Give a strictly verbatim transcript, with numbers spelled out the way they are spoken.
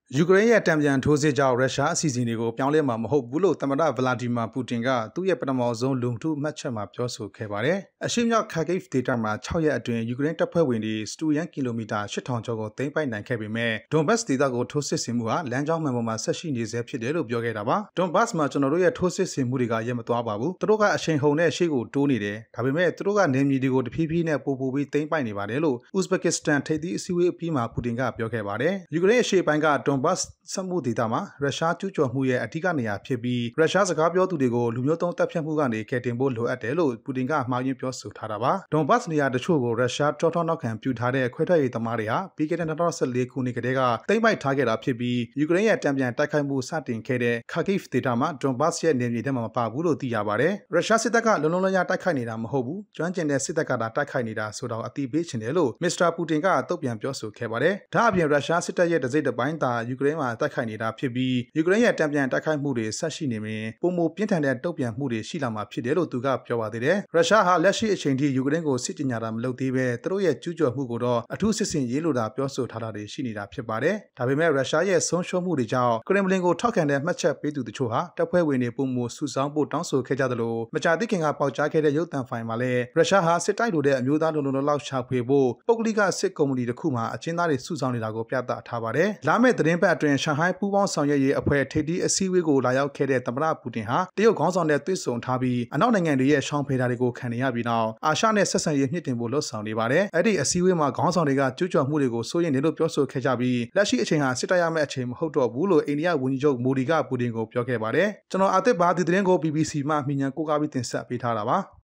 ယူကရိန်းရဲ့တံပြန်ထိုးစစ်ကြောင့်ရုရှားအစီအစဉ်တွေကိုပြောင်းလဲမှာမဟုတ်ဘူးလို့သမ္မတဗလာဒီမာပူတင်ကသူ့ရဲ့ပထမဆုံးလူထုမှတ်ချက်မှာပြောဆိုခဲ့ပါတယ်။အရှေ့မြောက်ခါကိဗ်ဒေသမှာ၆ရက်အတွင်းယူကရိန်းတပ်ဖွဲ့ဝင်တွေစတူယန်ကီလိုမီတာ၈ထောင်ကျော်ကိုသိမ်းပိုက်နိုင်ခဲ့ပေမဲ့ဒွန်ဘတ်စ်ဒေသကိုထိုးစစ်ဆင်မှုဟာလမ်းကြောင်းမှန်ပေါ်မှာဆက်ရှိနေဆဲဖြစ်တယ်လို့ပြောခဲ့တာပါ။ဒွန်ဘတ်စ်မှာကျွန်တော်တို့ရဲ့ထိုးစစ်ဆင်မှုတွေကရပ်မသွားပါဘူး။သူတို့ကအချိန်ဟုန်နဲ့ရှေ့ကိုတိုးနေတယ်။ဒါပေမဲ့သူတို့ကနေမြေတွေကိုတဖြည်းဖြည်းနဲ့ပို့ပို့ပြီးသိမ်းပိုက်နေပါတယ်လို့ဥဇဘက်ကစ္စတန်ထိပ်သီးအစည်းအဝေးအပြီးမှာပူတင်ကပြောခဲ့ပါတယ်။ယူကရိန်းအရှေ့ပိုင်းကဒွန်ဘတ်စ်စက်မှုဒေသမှာရုရှားကျူးကျော်မှုရဲ့အဓိကနေရာဖြစ်ပြီးရုရှားစကားပြောသူတွေကိုလူမျိုးတုံးတပ်ဖြတ်မှုကနေကယ်တင်ဖို့လိုအပ်တယ်လို့ပူတင်ကမှားယွင်းပြောဆိုထားတာပါ။ဒွန်ဘတ်စ်နေရာတချို့ကိုရုရှားကြောထောက်နောက်ခံပြုထားတဲ့ခွဲထွက်ရေးသမားတွေဟာပြီးခဲ့တဲ့၂၀၁၄ခုနှစ်ကတည်းကသိမ်းပိုက်ထားခဲ့တာဖြစ်ပြီးယူကရိန်းရဲ့တံပြန်တိုက်ခိုက်မှုစတင်ခဲ့တဲ့ခါကိဗ်ဒေသမှာဒွန်ဘတ်စ်ရဲ့နေမြေထဲမှာမပါဘူးလို့သိရပါတယ်။ရုရှားစစ်တပ်ကလုံလုံလည်လည်တိုက်ခိုက်နေတာမဟုတ်ဘူး။ကျွမ်းကျင်တဲ့စစ်တပ်ကသာတိုက်ခိုက်နေတာဆိုတော့အတိပေးချင်တယ်လို့မစ္စတာပူတင်ကတုံ့ပြန်ပြောဆိုခဲ့ပါတယ်။ဒါအပြင်ရုရှားစစ်တပ်ရဲ့တစိမ့်တစ်ပိုင်းသာယူကရိန်းမှာတိုက်ခိုက်နေတာဖြစ်ပြီးယူကရိန်းရဲ့တံပြန်တိုက်ခိုက်မှုတွေဆက်ရှိနေရင်ပုံမပြင်းထန်တဲ့တုံ့ပြန်မှုတွေရှိလာမှာဖြစ်တယ်လို့သူကပြောပါသေးတယ်။ရုရှားဟာလက်ရှိအချိန်ထိယူကရိန်းကိုစစ်ကြေညာတာမလုပ်သေးပဲသူတို့ရဲ့ကျူးကျော်မှုကိုတော့အထူးစစ်ဆင်ရေးလို့သာပြောဆိုထားတာတွေရှိနေတာဖြစ်ပါတယ်။ဒါပေမဲ့ရုရှားရဲ့ဆုံးရှုံးမှုတွေကြောင့်ကရင်မလင်ကိုထောက်ခံတဲ့မှတ်ချက်ပေးသူတချို့ဟာတပ်ဖွဲ့ဝင်တွေပုံမစုဆောင်းဖို့တောင်းဆိုခဲ့ကြသလိုမကြာသေးခင်ကပေါက်ကြားခဲ့တဲ့ရုပ်သံဖိုင်မှာလည်းရုရှားဟာစစ်တိုက်လိုတဲ့အမျိုးသားလုံလုံလောက်ရှာဖွေဖို့ပုဂ္ဂလိကစစ်ကုမ္ပဏီတစ်ခုမှအကျဉ်းသားတွေစုဆောင်းနေတာကိုပြသထားပါတယ်။လာမယ့်သတင်းပတ်အတွင်းရှန်ဟိုင်းပူးပေါင်းဆောင်ရွက်ရေးအဖွဲ့ထိပ်သီးအစည်းအဝေးကိုလာရောက်ခဲ့တဲ့သမ္မတပူတင်ဟာတရုတ်ခေါင်းဆောင်တဲ့တွေ့ဆုံထားပြီးအနောက်နိုင်ငံတွေရဲ့ရှောင်ဖေးတာတွေကိုခံနေရပြီးနောက်အာရှနဲ့ဆက်ဆံရေးမြင့်တင်ဖို့လှုံ့ဆော်နေပါတယ်။အဲ့ဒီအစည်းအဝေးမှာခေါင်းဆောင်တွေကကျူးကျော်မှုတွေကိုစိုးရိမ်နေလို့ပြောဆိုခဲ့ကြပြီးလက်ရှိအချိန်ဟာစစ်တပ်ရမယ့်အချိန်မဟုတ်တော့ဘူးလို့အိန္ဒိယဝန်ကြီးချုပ်မိုဒီကပူတင်ကိုပြောခဲ့ပါတယ်။ကျွန်တော်အာသစ်ပါဒီသတင်းကို ဘီဘီစီ မှမြင်မြန်ကိုးကားပြီးတင်ဆက်ပေးထားတာပါ။